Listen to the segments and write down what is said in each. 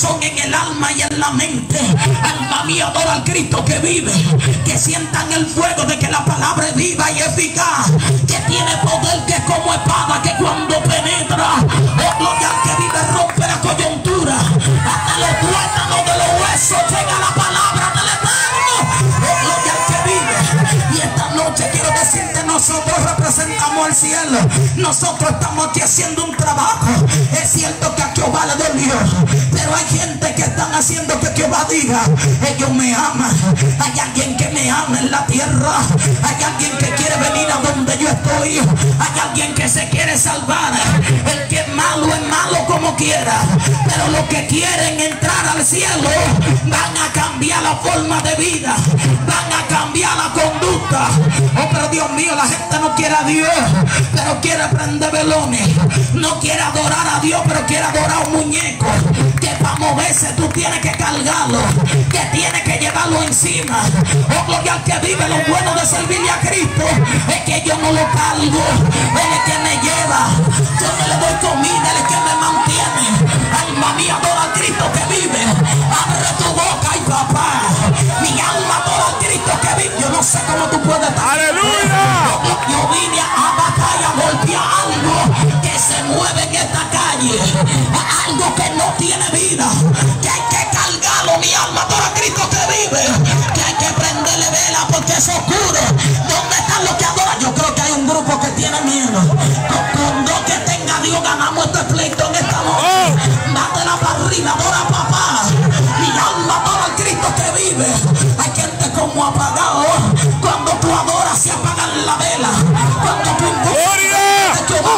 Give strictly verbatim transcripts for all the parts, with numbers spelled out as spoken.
corazón, en el alma y en la mente. Alma mía, adora al Cristo que vive. Que sientan el fuego de que la palabra es viva y eficaz, que tiene poder, que es como espada, que cuando penetra, oh gloria al que vive, rompe la coyuntura, hasta los tuétanos de los huesos llega la palabra del Eterno. Oh gloria al que vive. Y esta noche quiero decirte, nosotros representamos el cielo. Nosotros estamos aquí haciendo un trabajo. Es cierto que a Jehová le dolió, pero hay gente que están haciendo que Jehová diga: ellos me aman. Hay alguien que me ama en la tierra. Hay alguien que quiere venir a donde yo estoy. Hay alguien que se quiere salvar. El que es malo es malo como quiera, pero los que quieren entrar al cielo van a cambiar la forma de vida, van a cambiar la conducta. Oh, pero Dios mío, la gente no quiere a Dios, pero quiere prender velones. No quiere adorar a Dios, pero quiere adorar a un muñeco que para moverse tú tienes que cargarlo, que tienes que llevarlo encima. Oh, gloria al que vive. Lo bueno de servirle a Cristo es que yo no lo cargo, Él es que me lleva. Yo no le doy comida, Él es que me mantiene. Alma mía, adora al Cristo que vive. Abre tu boca, y papá, mi alma adora al Cristo que vive. Yo no sé cómo tú puedes estar. ¡Aleluya! Yo, yo vine a batalla, a golpear algo que se mueve en esta calle, algo que no tiene vida, que hay que cargarlo. Mi alma adora al Cristo que vive, que hay que prenderle vela porque es oscuro. ¿Dónde están los que adoran? Yo creo que hay un grupo que tiene miedo. Con, con Dios que tenga Dios ganamos este pleito en esta noche. Dátela para arriba, adora a papá. Mi alma adora al Cristo que vive. Hay gente como apagado. Cuando tú adoras se apagan la vela. Cuando tú invocas de Jehová,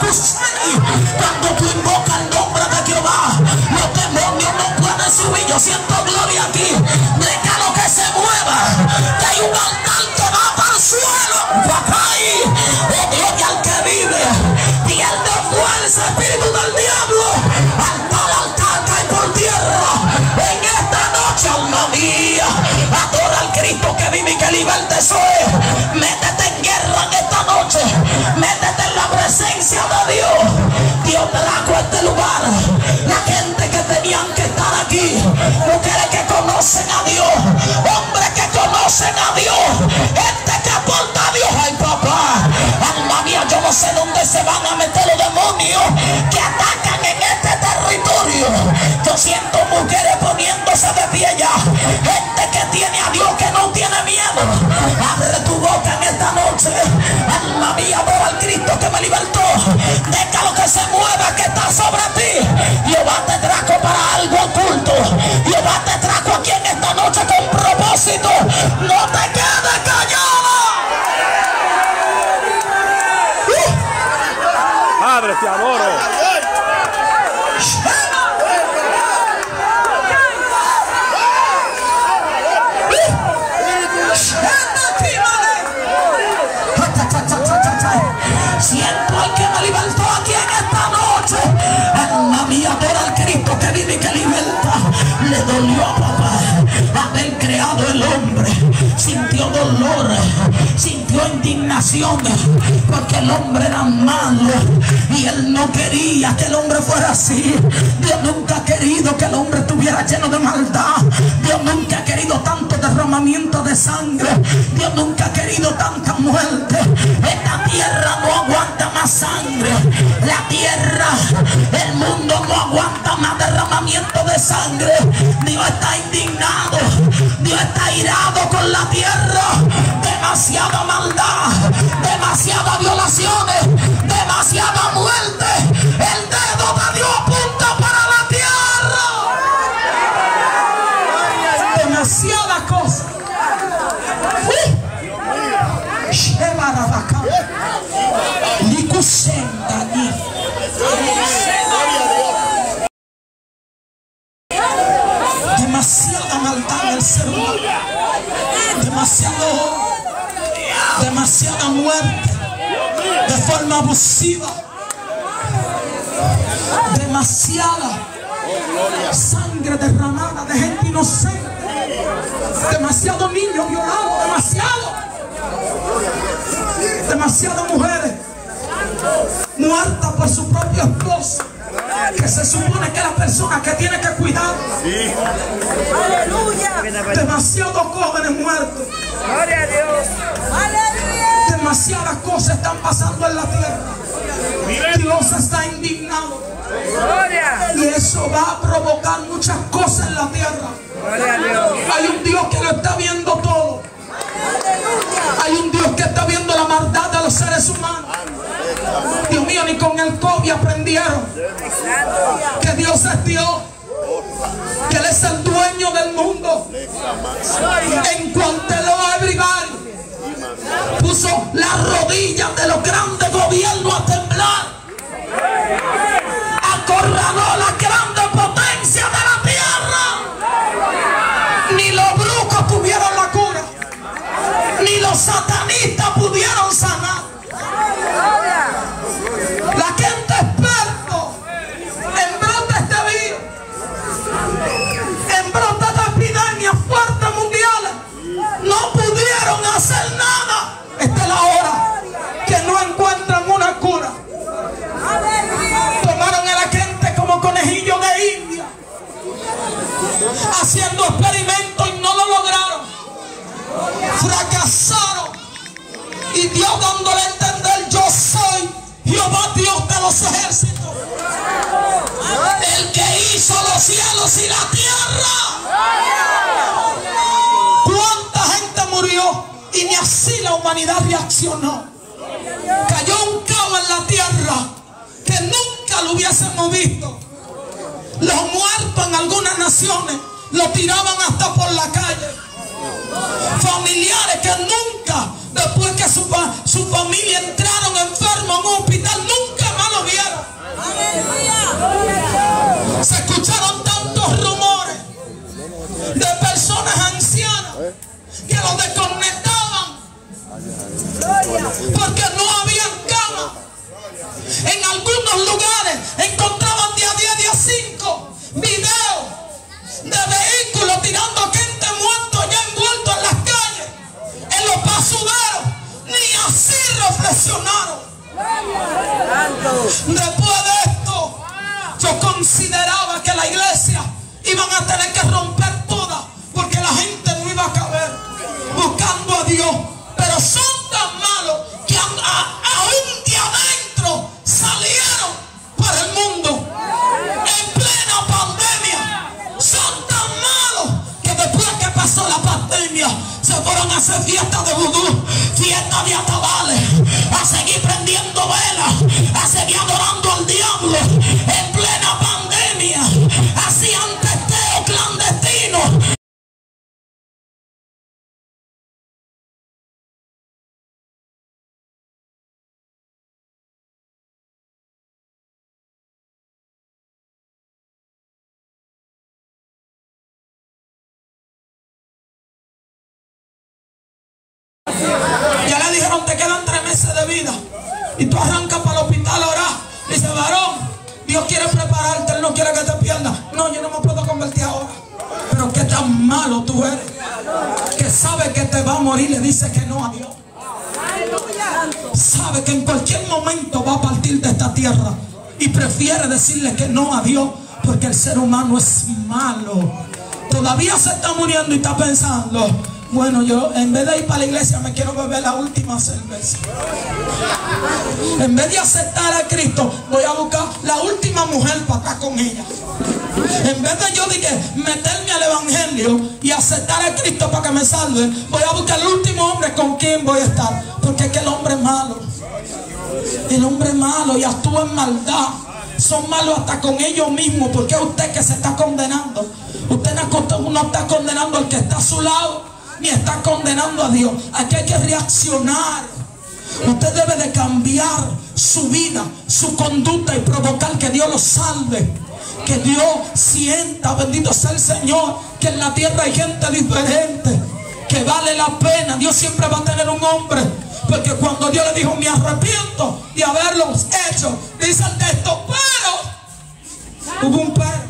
cuando tú invocas el nombre de Jehová, los demonios no pueden subir. Yo siento gloria aquí. Déjalo que se mueva, que hay un altar que va para el suelo. Oh, gloria al que vive. Pierde fuerza, espíritu del diablo. Altar, altar, cae por tierra. En esta noche, alma mía, adora al Cristo que vive y que liberta. Eso es. Métete en guerra en esta noche. Métete en la presencia de Dios. Dios trajo a este lugar la gente que tenían que estar aquí. Mujeres que conocen a Dios, hombres que conocen a Dios, gente que aporta a Dios. Ay, papá, alma mía, yo no sé dónde se van a meter los demonios que atacan en este territorio. Yo siento mujeres poniéndose de pie ya, gente que tiene a Dios, que no tiene miedo. Abre tu boca en esta noche. Alma mía, adora al Cristo que me libertó. Déjalo que se mueva, que está sobre ti. Jehová te trajo para algo oculto. Jehová te trajo aquí en esta noche con propósito. No te quedes callado. Uh. Padre, te adoro. Siento al que me libertó aquí en esta noche. Alma mía, adora al Cristo que vive y que liberta. Le dolió a papá haber creado el hombre. Sintió dolor, sintió indignación, porque el hombre era malo y él no quería que el hombre fuera así. Dios nunca ha querido que el hombre estuviera lleno de maldad. Dios nunca ha querido tanto derramamiento de sangre. Dios nunca ha querido tanta muerte. Esta tierra no aguanta más sangre. La tierra, el mundo no aguanta más derramamiento de sangre. Dios está indignado. Dios está irado con la tierra. Demasiada maldad, demasiadas violaciones, demasiada muerte. El dedo de Dios apunta para la tierra. Demasiadas cosas. Demasiada maldad en el ser humano. Demasiado, demasiada muerte de forma abusiva. Demasiada sangre derramada de gente inocente. Demasiados niños violados. Demasiado. Demasiadas mujeres muertas por su propio esposo, que se supone que es la persona que tiene que cuidar. Aleluya. Demasiados jóvenes muertos. Gloria a Dios. Aleluya. Demasiadas cosas están pasando en la tierra. Dios está indignado. Gloria. Y eso va a provocar muchas cosas en la tierra. Gloria a Dios. Hay un Dios que lo está viendo todo. Hay un Dios que está viendo la maldad de los seres humanos. Dios mío, ni con el COVID aprendieron que Dios es Dios, que Él es el dueño del mundo. En cuanto a everybody puso las rodillas de los grandes gobiernos a temblar, acorraló la grande potencia de la tierra. Ni los brujos tuvieron la cura, ni los satanistas pudieron sanar. La gente experto en brotes de virus, en brotes de epidemias fuertes mundiales, no pudieron hacer nada. Esta es la hora que no encuentran una cura. Tomaron a la gente como conejillos de India, haciendo experimentos y no lo lograron. Fracasaron. Y Dios dándole a entender: yo soy Jehová, Dios de los ejércitos, el que hizo los cielos y la tierra. ¿Cuánta gente murió? Y ni así la humanidad reaccionó. Cayó un caos en la tierra que nunca lo hubiésemos visto. Los muertos en algunas naciones lo tiraban hasta por la calle. Familiares que nunca, después que su, su familia entraron enfermos en un hospital, nunca más lo vieron. Se escucharon tantos rumores de personas ancianas que los desconectaban porque no habían cama. En algunos lugares encontraban día diez, día cinco videos de vehículos tirando gente muerta ya envuelto en las calles, en los basureros. Ni así reflexionaron. Después de esto, yo consideraba que la iglesia iban a tener que romper toda, porque la gente no iba a caber buscando a Dios. Pero son tan malos que a, a, aún de adentro salieron para el mundo en plena pandemia. Son tan malos que después que pasó la pandemia se fueron a hacer fiestas de vudú, fiestas de atabales, a seguir prendiendo velas, a seguir adorando al diablo en plena pandemia. Hacían testeo clandestino. Ya le dijeron: te quedan tres meses de vida. Y tú arrancas para el hospital a orar. Dice: varón, Dios quiere prepararte, Él no quiere que te pierdas. No, yo no me puedo convertir ahora. Pero qué tan malo tú eres, que sabe que te va a morir, le dice que no a Dios. Sabe que en cualquier momento va a partir de esta tierra y prefiere decirle que no a Dios, porque el ser humano es malo. Todavía se está muriendo y está pensando: bueno, yo en vez de ir para la iglesia me quiero beber la última cerveza. En vez de aceptar a Cristo, voy a buscar la última mujer para estar con ella. En vez de yo de que meterme al evangelio y aceptar a Cristo para que me salve, voy a buscar el último hombre con quien voy a estar. Porque es que el hombre es malo. El hombre es malo y actúa en maldad. Son malos hasta con ellos mismos. Porque es usted que se está condenando. Usted no está condenando al que está a su lado, ni está condenando a Dios. Aquí hay que reaccionar. Usted debe de cambiar su vida, su conducta y provocar que Dios lo salve. Que Dios sienta, bendito sea el Señor, que en la tierra hay gente diferente, que vale la pena. Dios siempre va a tener un hombre, porque cuando Dios le dijo: me arrepiento de haberlos hecho, dice el texto, pero hubo un pero.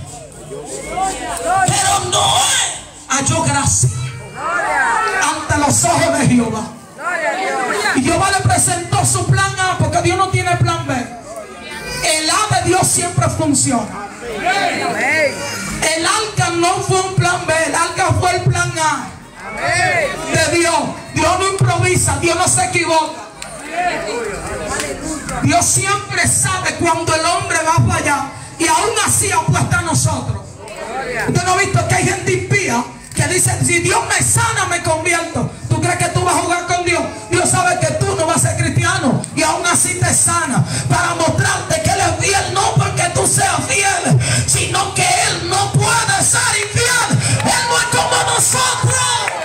Pero Noé halló gracia ante los ojos de Jehová. Y Jehová le presentó su plan A, porque Dios no tiene plan B. El A de Dios siempre funciona. El arca no fue un plan B, el arca fue el plan A de Dios. Dios no improvisa, Dios no se equivoca. Dios siempre sabe cuando el hombre va a fallar y aún así apuesta a nosotros. Usted no ha visto que hay gente impía que dice: si Dios me sana me convierto. ¿Tú crees que tú vas a jugar con Dios? Dios sabe que tú no vas a ser cristiano y aún así te sana para mostrarte que Él es fiel, no porque tú seas fiel, sino que Él no puede ser infiel. Él no es como nosotros.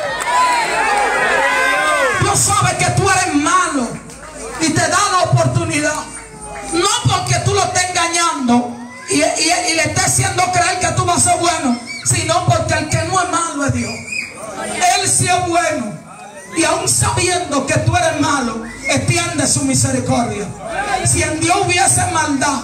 Dios sabe que tú eres malo y te da la oportunidad, no porque tú lo estés engañando y, y, y le estés haciendo creer que tú vas a ser bueno, sino porque el que no es malo es Dios. Él sí es bueno, y aún sabiendo que tú eres malo, extiende su misericordia. Si en Dios hubiese maldad,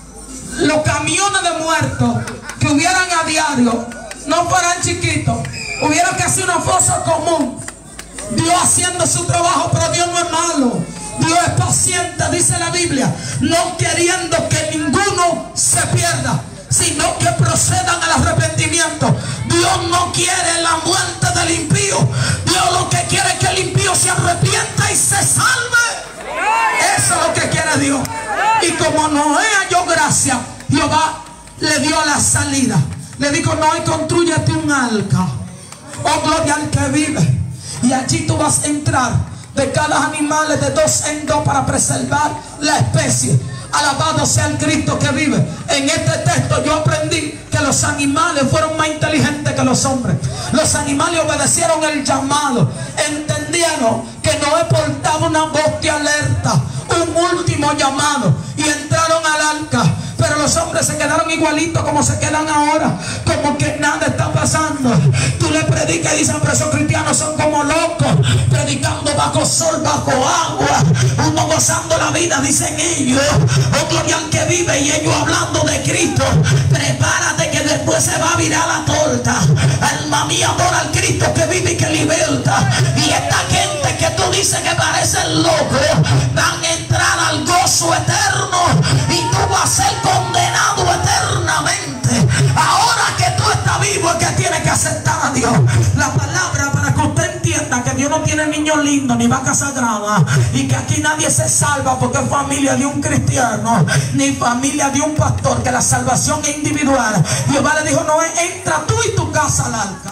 los camiones de muertos que hubieran a diario no fueran chiquitos, hubiera que hacer una fosa común. Dios haciendo su trabajo, pero Dios no es malo. Dios es paciente, dice la Biblia, no queriendo que ninguno se pierda, sino que procedan al arrepentimiento. Dios no quiere la muerte del impío. Dios lo que quiere es que el impío se arrepienta y se salve. Eso es lo que quiere Dios. Y como Noé halló gracia, Jehová le dio la salida. Le dijo: Noé, constrúyete un arca, oh gloria al que vive, y allí tú vas a entrar de cada animal de dos en dos para preservar la especie. Alabado sea el Cristo que vive. En este texto yo aprendí que los animales fueron más inteligentes que los hombres. Los animales obedecieron el llamado, entendieron que Noé portaba una voz de alerta, un último llamado, y entraron al arca. Pero los hombres se quedaron igualitos como se quedan ahora, como que nada está pasando. Tú le predicas y dicen: pero esos cristianos son como locos, predicando bajo sol, bajo agua, uno gozando la vida, dicen ellos. Oh, gloria al que vive, y ellos hablando de Cristo. Prepárate que después se va a virar la torta. Alma mía, adora al Cristo que vive y que liberta. Y esta gente que tú dices que parecen locos van a entrar al gozo eterno, y tú vas a ser condenado eternamente. Ahora que tú estás vivo es que tienes que aceptar a Dios. La palabra, para que usted entienda que Dios no tiene niños lindos ni vaca sagrada, y que aquí nadie se salva porque es familia de un cristiano ni familia de un pastor, que la salvación es individual. Jehová le dijo: no, entra tú y tu casa al arca.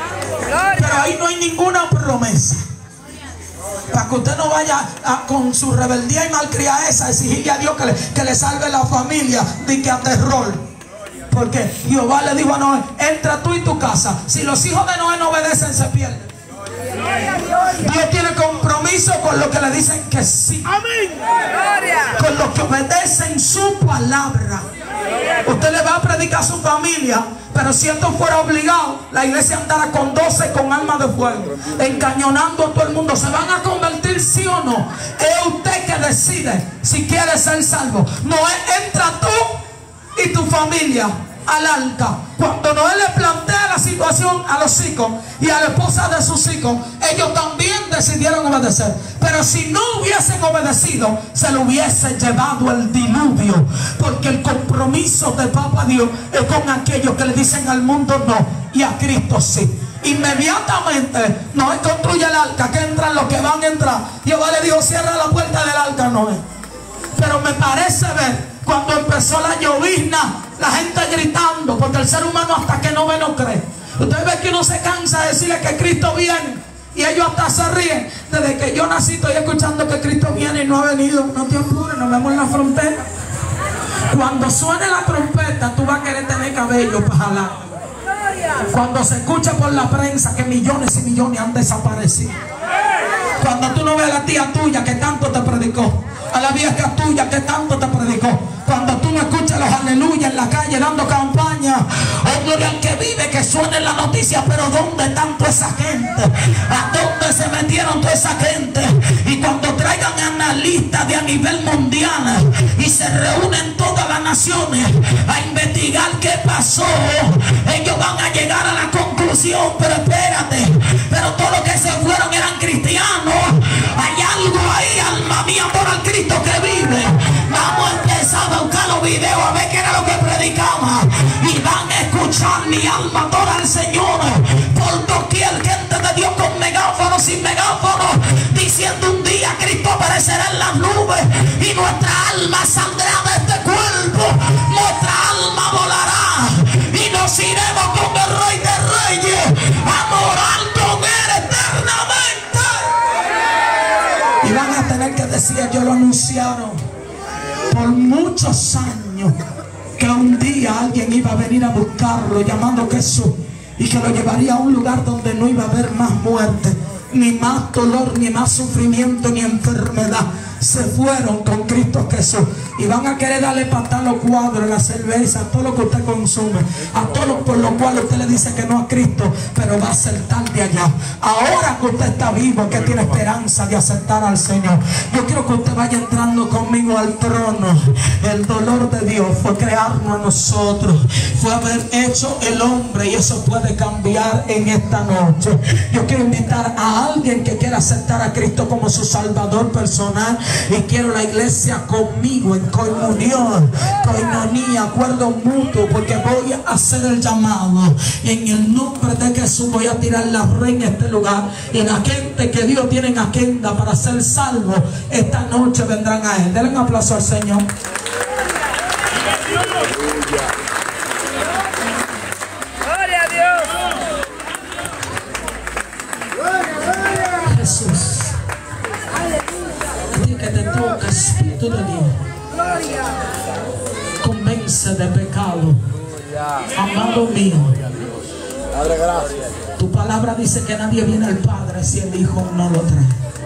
Pero ahí no hay ninguna promesa, para que usted no vaya a, con su rebeldía y malcriadeza, a exigirle a Dios que le, que le salve la familia, de que a terror. Porque Jehová le dijo a Noé: entra tú y tu casa. Si los hijos de Noé no obedecen, se pierden. Dios tiene compromiso con los que le dicen que sí. Con los que obedecen su palabra. Usted le va a predicar a su familia, pero si esto fuera obligado, la iglesia andará con doce con armas de fuego, encañonando a todo el mundo. ¿Se van a convertir, sí o no? Es usted que decide si quiere ser salvo. Noé, entra tú y tu familia al arca. Cuando Noé le plantea la situación a los hijos y a la esposa de sus hijos, ellos también decidieron obedecer. Pero si no hubiesen obedecido, se lo hubiese llevado el diluvio. Porque el compromiso de Papá Dios es con aquellos que le dicen al mundo no y a Cristo sí. Inmediatamente Noé construye el arca, que entran los que van a entrar. Jehová le dijo: cierra la puerta del arca, Noé. Pero me parece ver cuando empezó la llovizna, la gente gritando, porque el ser humano hasta que no ve no cree. Usted ve que uno se cansa de decirle que Cristo viene, y ellos hasta se ríen. Desde que yo nací estoy escuchando que Cristo viene y no ha venido. No te apures, nos vemos en la frontera. Cuando suene la trompeta, tú vas a querer tener cabello para jalar. Cuando se escucha por la prensa que millones y millones han desaparecido. Cuando tú no ves a la tía tuya que tanto te predicó, a la vieja tuya que tanto te predicó, cuando tú no escuchas los aleluya en la calle dando campaña, oh gloria al que vive, que suene la noticia. Pero ¿dónde están toda esa gente? ¿A dónde se metieron toda esa gente? Y cuando traigan analistas de a nivel mundial y se reúnen todas las naciones a investigar qué pasó, ellos van a llegar a la conclusión: pero espérate, pero todos los que se fueron eran cristianos. Hay algo ahí, alma mía, por el Cristo que vive. Vamos a empezar a buscar los videos a ver qué era lo que predicaba, y van a escuchar mi alma adora al Señor. Por doquier gente de Dios con megáfonos, sin megáfonos, diciendo un día Cristo aparecerá en las nubes y nuestra alma saldrá de este cuerpo, nuestra alma volará y nos iremos con el Rey de Reyes a morar con él eternamente. Y van a tener que decir, ellos lo anunciaron por muchos años, que un día alguien iba a venir a buscarlo llamando Jesús y que lo llevaría a un lugar donde no iba a haber más muerte, ni más dolor, ni más sufrimiento, ni enfermedad. Se fueron con Cristo Jesús y van a querer darle patar los cuadros, la cerveza, a todo lo que usted consume, a todo lo por lo cual usted le dice que no a Cristo, pero va a aceptar de allá. Ahora que usted está vivo, que tiene esperanza de aceptar al Señor, yo quiero que usted vaya entrando conmigo al trono. El dolor de Dios fue crearnos a nosotros, fue haber hecho el hombre, y eso puede cambiar en esta noche. Yo quiero invitar a alguien que quiera aceptar a Cristo como su Salvador personal, y quiero la iglesia conmigo en comunión, coinonía, acuerdo mutuo, porque voy a hacer el llamado y en el nombre de Jesús voy a tirar la red en este lugar, y en la gente que Dios tiene en agenda para ser salvo esta noche vendrán a él. Denle un aplauso al Señor. Gloria a Dios. Jesús, que te toca, Espíritu de Dios, convence de pecado, amado mío. Tu palabra dice que nadie viene al Padre si el Hijo no lo trae,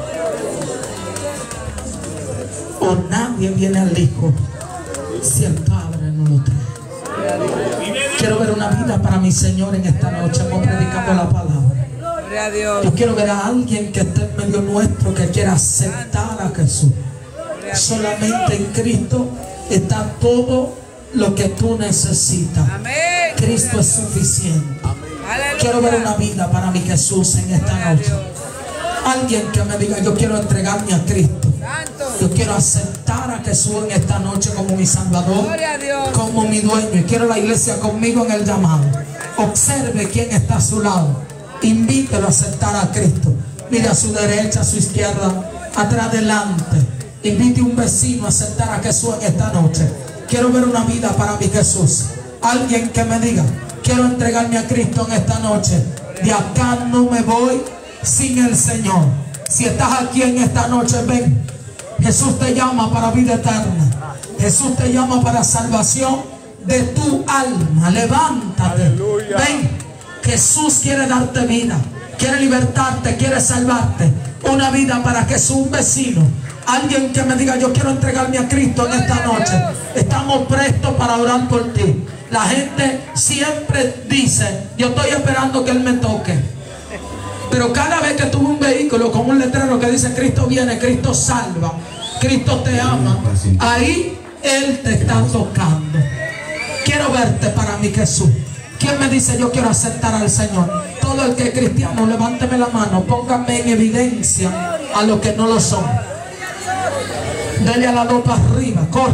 o nadie viene al Hijo si el Padre no lo trae. Quiero ver una vida para mi Señor en esta noche. Hemos predicado la palabra. Yo quiero ver a alguien que esté en medio nuestro, que quiera aceptar a Jesús. Solamente en Cristo está todo lo que tú necesitas. Cristo es suficiente. Quiero ver una vida para mi Jesús en esta noche. Alguien que me diga, yo quiero entregarme a Cristo. Yo quiero aceptar a Jesús en esta noche como mi Salvador, como mi dueño. Y quiero la iglesia conmigo en el llamado. Observe quién está a su lado. Invítelo a aceptar a Cristo. Mire a su derecha, a su izquierda, atrás, adelante. Invite a un vecino a aceptar a Jesús en esta noche. Quiero ver una vida para mi Jesús. Alguien que me diga, quiero entregarme a Cristo en esta noche. De acá no me voy sin el Señor. Si estás aquí en esta noche, ven. Jesús te llama para vida eterna. Jesús te llama para salvación de tu alma. Levántate. Aleluya. Ven. Jesús quiere darte vida, quiere libertarte, quiere salvarte. Una vida para Jesús, un vecino. Alguien que me diga, yo quiero entregarme a Cristo en esta noche. Estamos prestos para orar por ti. La gente siempre dice, yo estoy esperando que Él me toque. Pero cada vez que tuve un vehículo con un letrero que dice Cristo viene, Cristo salva, Cristo te ama, ahí Él te está tocando. Quiero verte para mi Jesús. ¿Quién me dice yo quiero aceptar al Señor? Todo el que es cristiano, levánteme la mano, pónganme en evidencia a los que no lo son. Dele a la dos para arriba, corre.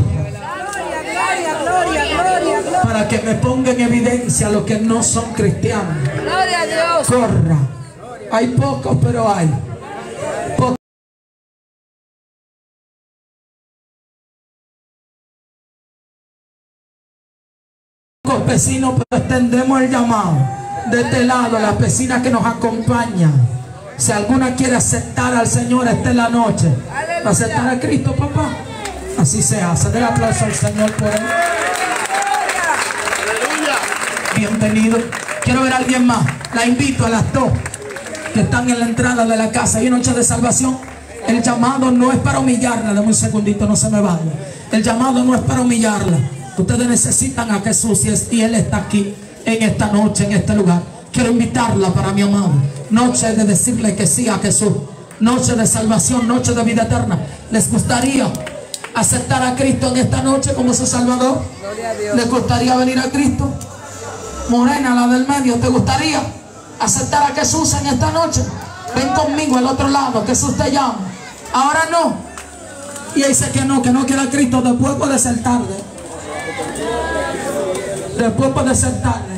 Para que me ponga en evidencia a los que no son cristianos. Gloria a Dios. Corra. Hay pocos, pero hay. Pocos. Vecinos, pero extendemos el llamado de este lado, las vecinas que nos acompañan. Si alguna quiere aceptar al Señor, esta es la noche. ¿Va a aceptar a Cristo, papá? Así se hace. Den aplauso al Señor por él. Bienvenido. Quiero ver a alguien más. La invito a las dos que están en la entrada de la casa. Hay noche de salvación. El llamado no es para humillarla. Dame un segundito, no se me vaya. El llamado no es para humillarla. Ustedes necesitan a Jesús y Él está aquí en esta noche, en este lugar. Quiero invitarla para mi amado. Noche de decirle que sí a Jesús. Noche de salvación, noche de vida eterna. ¿Les gustaría aceptar a Cristo en esta noche como su Salvador? ¿Les gustaría venir a Cristo? Morena, la del medio, ¿te gustaría aceptar a Jesús en esta noche? Ven conmigo al otro lado, Jesús te llama. Ahora no. Y dice que no, que no quiere a Cristo. Después puede ser tarde. Después puede ser tarde.